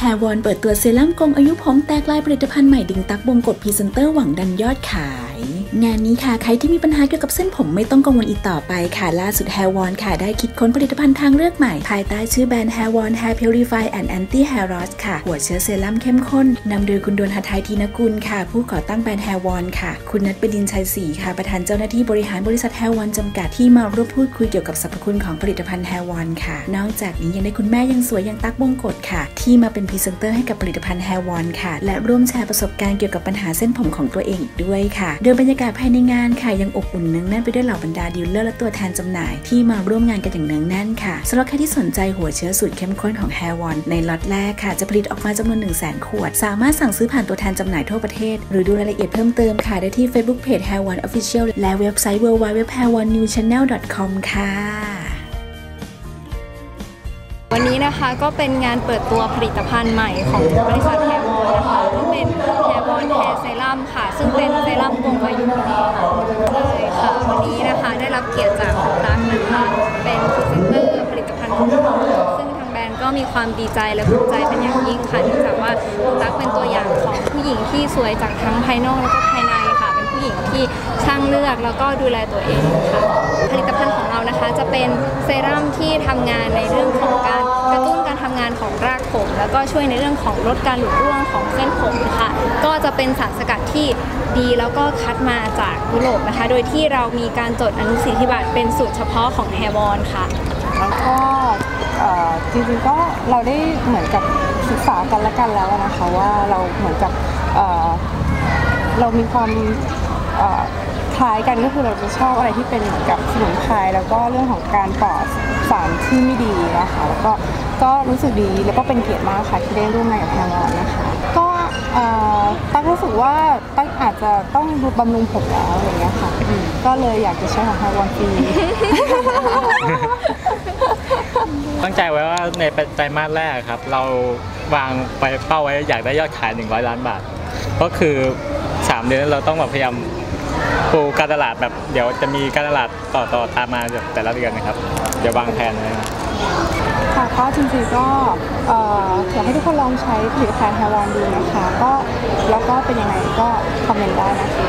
Hair One เปิดตัวเซรั่มโกงอายุผมแตกลายผลิตภัณฑ์ใหม่ดึงตักบงกฎพรีเซนเตอร์หวังดันยอดขายงานนี้ค่ะใครที่มีปัญหาเกี่ยวกับเส้นผมไม่ต้องกังวลอีกต่อไปค่ะล่าสุด Hair One ค่ะได้คิดค้นผลิตภัณฑ์ทางเลือกใหม่ภายใต้ชื่อแบรนด์ Hair One Hair Purify and Anti Hair Loss ค่ะหัวเชื้อเซรั่มเข้มข้นนำโดยคุณดวลหทัยธีนกุลค่ะผู้ก่อตั้งแบรนด์ Hair One ค่ะคุณณัฐ ประดินชัยศรีค่ะประธานเจ้าหน้าที่บริหารบริษัท Hair One จำกัดที่มาร่วมพูดคุยเกี่ยวกับสรรพคุณของผลิตภัณฑ์ Hair One ค่ะนอกจากนี้ยังได้คุณแม่ยังสวยยังตั๊กบงกฎค่ะที่มาเป็นพรีเซนเตอร์ให้กับผลิตภัณฑ์ Hair One ค่ะและร่วมแชร์ประสบการณ์เกี่ยวกับปัญหาเส้นผมของตัวเองอีกด้วยค่ะโดยบรรยากาศภายในงานค่ะยังอบอุ่นเนืองแน่นไปด้วยเหล่าบรรดาดีลเลอร์และตัวแทนจำหน่ายที่มาร่วมงานกันอย่างเนืองแน่นค่ะสำหรับใครที่สนใจหัวเชื้อสูตรเข้มข้นของ Hair One ในล็อตแรกค่ะจะผลิตออกมาจำนวน 100,000 ขวดสามารถสั่งซื้อผ่านตัวแทนจำหน่ายทั่วประเทศหรือดูรายละเอียดเพิ่มเติมค่ะได้ที่ Facebook Page Hair One Official และเว็บไซต์ www.haironewchannel.com ค่ะวันนี้นะคะก็เป็นงานเปิดตัวผลิตภัณฑ์ใหม่ของบริษัท Hair One นะคะที่เป็น Hair One Hair Serum ค่ะซึ่งเป็นเซรั่มโกงอายุเลยค่ะวันนี้นะคะได้รับเกียรติจากคุณตั๊กนะคะเป็นพรีเซนเตอร์ผลิตภัณฑ์ของเราซึ่งทางแบรนด์ก็มีความดีใจและภูมิใจเป็นอย่างยิ่งค่ะเนื่องจากว่าคุณตั๊กเป็นตัวอย่างของผู้หญิงที่สวยจากทั้งภายนอกและก็ภายในค่ะเป็นผู้หญิงที่ช่างเลือกแล้วก็ดูแลตัวเองค่ะผลิตภัณฑ์ของเรานะคะจะเป็นเซรั่มที่ทำงานในเรื่องของการกระตุ้นการทำงานของรากผมแล้วก็ช่วยในเรื่องของลดการหลุดร่วงของเส้นผมค่ะก็จะเป็นสารสกัดที่ดีแล้วก็คัดมาจากยุโรปนะคะโดยที่เรามีการจดอนุสิทธิบัตรเป็นสูตรเฉพาะของ Hair One ค่ะแล้วก็จริงๆก็เราได้เหมือนกับศึกษากันและกันแล้วนะคะว่าเราเหมือนกับเรามีความคล้ายกันก็คือเราจะชอบอะไรที่เป็นเหมือนกับสมุนไพรแล้วก็เรื่องของการปลอดสารที่ไม่ดีนะคะแล้วก็รู้สึกดีแล้วก็เป็นเกียรติมากค่ะที่ได้ร่วมงานกับ Hair One นะคะก็ตั้งรู้สึกว่าตั้งอาจจะต้องบำรุงผมแล้วอะไรเงี้ยค่ะก็เลยอยากจะใช้ของ Hair One ฟรีตั้งใจไว้ว่าในไตรมาสแรกครับเราวางไปเป้าไว้อยากได้ยอดขาย100 ล้านบาทก็คือ3 เดือนเราต้องแบบพยายามปูการตลาดแบบเดี๋ยวจะมีการตลาดต่อตามมาแต่ละเดือนนะครับเดี๋ยววางแผนเลยค่ะก็จริงๆก็อยากให้ทุกคนลองใช้ผลิตภัณฑ์ Hair One ดูนะคะก็แล้วก็เป็นยังไงก็คอมเมนต์ได้นะคะ